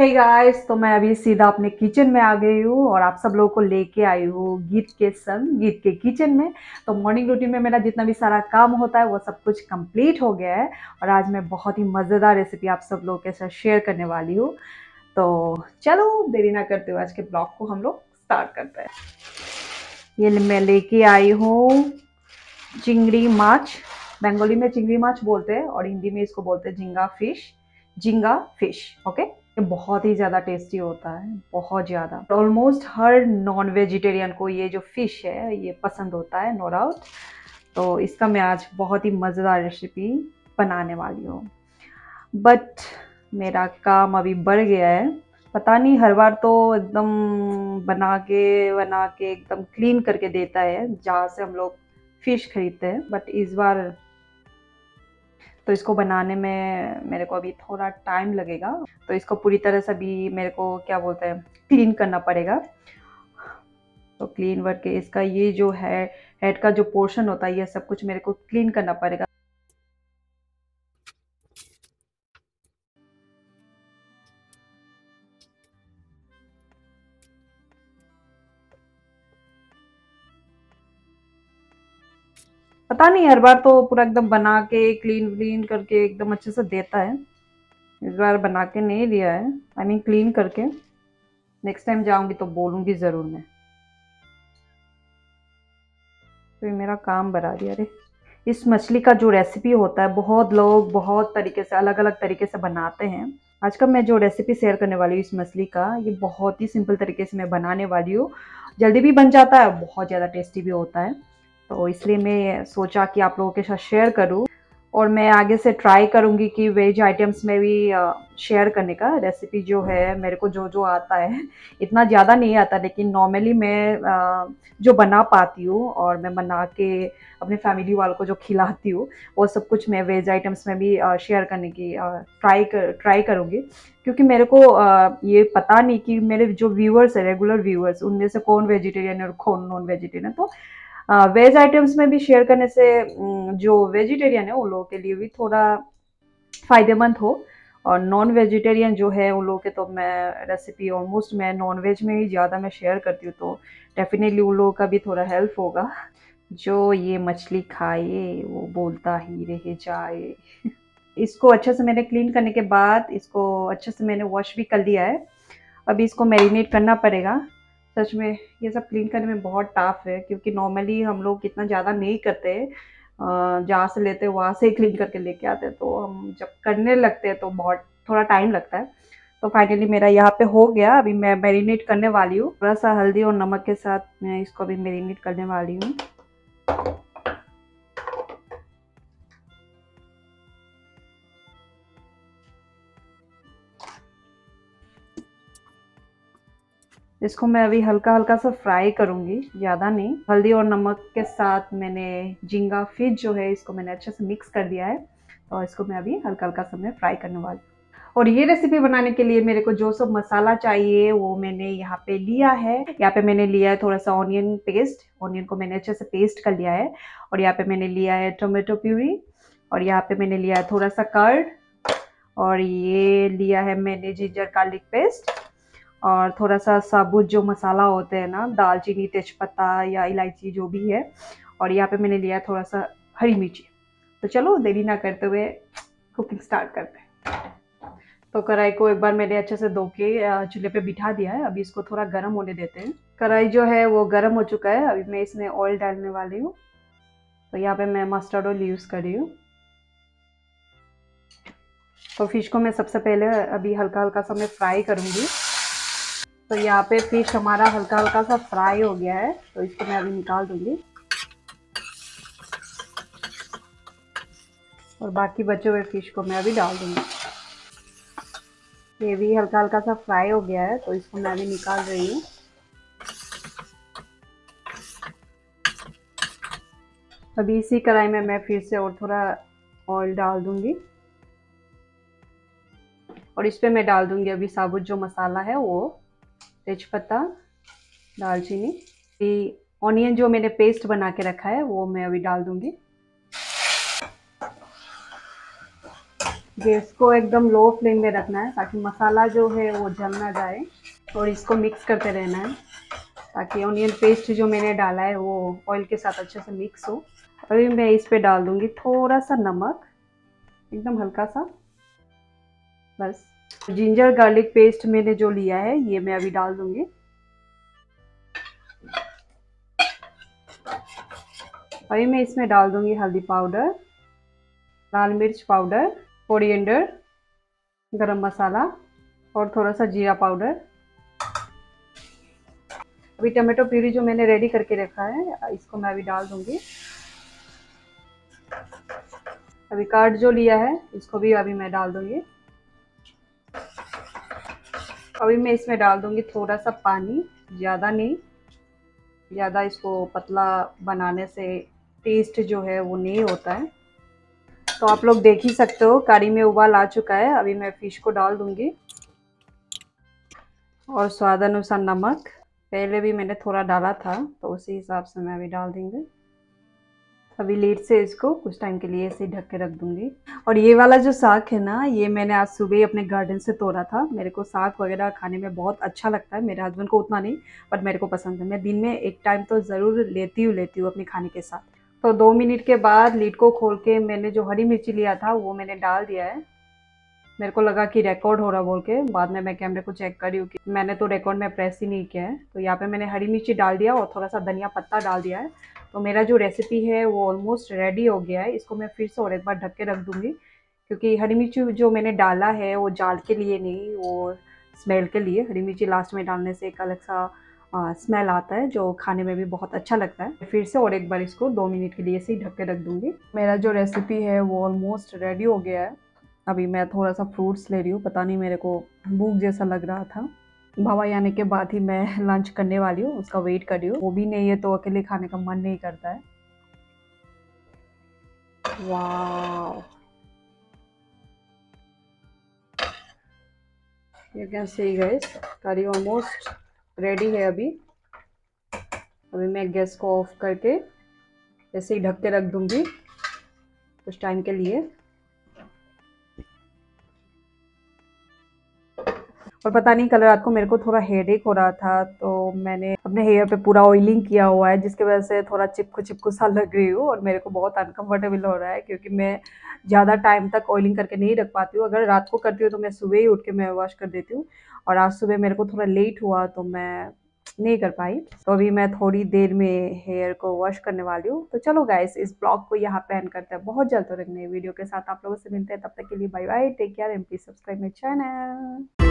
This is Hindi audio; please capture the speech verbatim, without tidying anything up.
हे गाइस, तो मैं अभी सीधा अपने किचन में आ गई हूँ और आप सब लोगों को लेके आई हूँ गीत के संग गीत के किचन में। तो मॉर्निंग रूटीन में मेरा जितना भी सारा काम होता है वो सब कुछ कंप्लीट हो गया है और आज मैं बहुत ही मज़ेदार रेसिपी आप सब लोगों के साथ शेयर करने वाली हूँ। तो चलो देरी ना करते हुए आज के ब्लॉग को हम लोग स्टार्ट करते हैं। ये मैं लेके आई हूँ चिंगड़ी माछ। बंगाली में चिंगड़ी माछ बोलते हैं और हिंदी में इसको बोलते हैं झींगा फिश। झींगा फिश ओके। ये बहुत ही ज़्यादा टेस्टी होता है, बहुत ज़्यादा। ऑलमोस्ट हर नॉन वेजिटेरियन को ये जो फिश है ये पसंद होता है, नो डाउट। तो इसका मैं आज बहुत ही मज़ेदार रेसिपी बनाने वाली हूँ, बट मेरा काम अभी बढ़ गया है। पता नहीं, हर बार तो एकदम बना के बना के एकदम क्लीन करके देता है जहाँ से हम लोग फिश खरीदते हैं, बट इस बार तो इसको बनाने में मेरे को अभी थोड़ा टाइम लगेगा। तो इसको पूरी तरह से भी मेरे को क्या बोलते हैं क्लीन करना पड़ेगा। तो क्लीन वर्क के इसका ये जो है हेड का जो पोर्शन होता है ये सब कुछ मेरे को क्लीन करना पड़ेगा। पता नहीं, हर बार तो पूरा एकदम बना के क्लीन क्लीन करके एकदम अच्छे से देता है। इस बार बना के नहीं दिया है, आई मीन क्लीन करके। नेक्स्ट टाइम जाऊंगी तो बोलूंगी ज़रूर मैं। तो ये मेरा काम बढ़ा दिया। अरे, इस मछली का जो रेसिपी होता है बहुत लोग बहुत तरीके से अलग अलग तरीके से बनाते हैं। आज का मैं जो रेसिपी शेयर करने वाली हूँ इस मछली का, ये बहुत ही सिंपल तरीके से मैं बनाने वाली हूँ। जल्दी भी बन जाता है, बहुत ज़्यादा टेस्टी भी होता है। तो इसलिए मैं सोचा कि आप लोगों के साथ शेयर करूँ और मैं आगे से ट्राई करूँगी कि वेज आइटम्स में भी शेयर करने का रेसिपी जो है मेरे को जो जो आता है। इतना ज़्यादा नहीं आता, लेकिन नॉर्मली मैं आ, जो बना पाती हूँ और मैं बना के अपने फैमिली वालों को जो खिलाती हूँ वो सब कुछ मैं वेज आइटम्स में भी शेयर करने की ट्राई कर ट्राई करूँगी। क्योंकि मेरे को आ, ये पता नहीं कि मेरे जो व्यूअर्स है, रेगुलर व्यूअर्स, उनमें से कौन वेजिटेरियन है और कौन नॉन वेजिटेरियन है। तो वेज आइटम्स में भी शेयर करने से जो वेजिटेरियन है उन लोगों के लिए भी थोड़ा फ़ायदेमंद हो, और नॉन वेजिटेरियन जो है उन लोगों के तो मैं रेसिपी ऑलमोस्ट मैं नॉन वेज में ही ज़्यादा मैं शेयर करती हूँ। तो डेफिनेटली उन लोगों का भी थोड़ा हेल्प होगा। जो ये मछली खाए वो बोलता ही रह जाए। इसको अच्छे से मैंने क्लीन करने के बाद इसको अच्छे से मैंने वॉश भी कर लिया है। अभी इसको मैरिनेट करना पड़ेगा। सच में ये सब क्लीन करने में बहुत टफ है, क्योंकि नॉर्मली हम लोग इतना ज़्यादा नहीं करते। जहाँ से लेते हैं वहाँ से ही क्लीन करके लेके आते हैं, तो हम जब करने लगते हैं तो बहुत थोड़ा टाइम लगता है। तो फाइनली मेरा यहाँ पे हो गया। अभी मैं मैरिनेट करने वाली हूँ, थोड़ा सा हल्दी और नमक के साथ मैं इसको अभी मैरिनेट करने वाली हूँ। इसको मैं अभी हल्का हल्का सा फ्राई करूंगी, ज़्यादा नहीं। हल्दी और नमक के साथ मैंने झींगा फिश जो है इसको मैंने अच्छे से मिक्स कर दिया है, और इसको मैं अभी हल्का हल्का सा मैं फ्राई करने वाली हूँ। और ये रेसिपी बनाने के लिए मेरे को जो सब मसाला चाहिए वो मैंने यहाँ पे लिया है। यहाँ पे मैंने लिया है थोड़ा सा ऑनियन पेस्ट, ऑनियन को मैंने अच्छे से पेस्ट कर लिया है। और यहाँ पे मैंने लिया है टोमेटो प्यूरी, और यहाँ पे मैंने लिया है थोड़ा सा कर्ड, और ये लिया है मैंने जिंजर गार्लिक पेस्ट, और थोड़ा सा साबुत जो मसाला होते हैं ना, दालचीनी, तेजपत्ता या इलायची जो भी है। और यहाँ पे मैंने लिया थोड़ा सा हरी मिर्ची। तो चलो देरी ना करते हुए कुकिंग स्टार्ट करते हैं। तो कढ़ाई को एक बार मैंने अच्छे से धो के चूल्हे पे बिठा दिया है। अभी इसको थोड़ा गर्म होने देते हैं। कढ़ाई जो है वो गर्म हो चुका है। अभी मैं इसमें ऑयल डालने वाली हूँ। तो यहाँ पे मैं मस्टर्ड ऑयल यूज़ कर रही हूँ। तो फिश को मैं सबसे पहले अभी हल्का हल्का सा मैं फ्राई करूँगी। तो यहाँ पे फिश हमारा हल्का हल्का सा फ्राई हो गया है, तो इसको मैं अभी निकाल दूंगी। और बाकी बचे हुए फिश को मैं अभी डाल दूंगी। ये भी हल्का हल्का सा फ्राई हो गया है, तो इसको मैं अभी निकाल रही हूँ। अभी इसी कढ़ाई में मैं फिर से और थोड़ा ऑयल डाल दूंगी, और इस पे मैं डाल दूंगी अभी साबुत जो मसाला है वो, तेजपत्ता, दालचीनी, ऑनियन जो मैंने पेस्ट बना के रखा है वो मैं अभी डाल दूंगी। गैस को एकदम लो फ्लेम में रखना है ताकि मसाला जो है वो जल ना जाए, और इसको मिक्स करते रहना है ताकि ऑनियन पेस्ट जो मैंने डाला है वो ऑयल के साथ अच्छे से मिक्स हो। अभी मैं इस पे डाल दूंगी थोड़ा सा नमक, एकदम हल्का सा, बस। जिंजर गार्लिक पेस्ट मैंने जो लिया है ये मैं अभी डाल दूंगी। अभी मैं इसमें डाल दूंगी हल्दी पाउडर, लाल मिर्च पाउडर, कोरिएंडर, गरम मसाला और थोड़ा सा जीरा पाउडर। अभी टमाटो प्यूरी जो मैंने रेडी करके रखा है इसको मैं अभी डाल दूंगी। अभी कार्ड जो लिया है इसको भी अभी मैं डाल दूंगी। अभी मैं इसमें डाल दूंगी थोड़ा सा पानी, ज़्यादा नहीं, ज़्यादा इसको पतला बनाने से टेस्ट जो है वो नहीं होता है। तो आप लोग देख ही सकते हो कढ़ी में उबाल आ चुका है। अभी मैं फिश को डाल दूंगी और स्वाद अनुसार नमक, पहले भी मैंने थोड़ा डाला था तो उसी हिसाब से मैं अभी डाल देंगे। अभी लीड से इसको कुछ टाइम के लिए ऐसे ढक के रख दूंगी। और ये वाला जो साग है ना, ये मैंने आज सुबह ही अपने गार्डन से तोड़ा था। मेरे को साग वगैरह खाने में बहुत अच्छा लगता है, मेरे हस्बैंड को उतना नहीं बट मेरे को पसंद है। मैं दिन में एक टाइम तो ज़रूर लेती हूँ लेती हूँ अपने खाने के साथ। तो दो मिनट के बाद लीड को खोल के मैंने जो हरी मिर्ची लिया था वो मैंने डाल दिया है। मेरे को लगा कि रिकॉर्ड हो रहा बोल के बाद में मैं कैमरे को चेक करी हूँ कि मैंने तो रिकॉर्ड में प्रेस ही नहीं किया है। तो यहाँ पे मैंने हरी मिर्ची डाल दिया और थोड़ा सा धनिया पत्ता डाल दिया है। तो मेरा जो रेसिपी है वो ऑलमोस्ट रेडी हो गया है। इसको मैं फिर से और एक बार ढक के रख दूँगी क्योंकि हरी मिर्ची जो मैंने डाला है वो जाल के लिए नहीं, वो स्मेल के लिए। हरी मिर्ची लास्ट में डालने से एक अलग सा स्मेल आता है जो खाने में भी बहुत अच्छा लगता है। फिर से और एक बार इसको दो मिनट के लिए से ही ढक के रख दूँगी। मेरा जो रेसिपी है वो ऑलमोस्ट रेडी हो गया है। अभी मैं थोड़ा सा फ्रूट्स ले रही हूँ, पता नहीं मेरे को भूख जैसा लग रहा था। भाई आने के बाद ही मैं लंच करने वाली हूँ, उसका वेट कर रही हूँ। वो भी नहीं है तो अकेले खाने का मन नहीं करता है। वाह, you can see guys, curry almost ready है। अभी अभी मैं गैस को ऑफ करके ऐसे ही ढक के रख दूंगी कुछ टाइम के लिए। और पता नहीं कल रात को मेरे को थोड़ा हेडेक हो रहा था तो मैंने अपने हेयर पे पूरा ऑयलिंग किया हुआ है जिसकी वजह से थोड़ा चिपकू चिपकू सा लग रही हूँ और मेरे को बहुत अनकंफर्टेबल हो रहा है क्योंकि मैं ज़्यादा टाइम तक ऑयलिंग करके नहीं रख पाती हूँ। अगर रात को करती हूँ तो मैं सुबह ही उठ के मैं वॉश कर देती हूँ और आज सुबह मेरे को थोड़ा लेट हुआ तो मैं नहीं कर पाई। तो अभी मैं थोड़ी देर में हेयर को वॉश करने वाली हूँ। तो चलो गाइस, इस ब्लॉग को यहाँ पे एंड करते हैं। बहुत जल्द तो एक नई वीडियो के साथ आप लोगों से मिलते हैं, तब तक के लिए bye bye, take care and please subscribe my channel.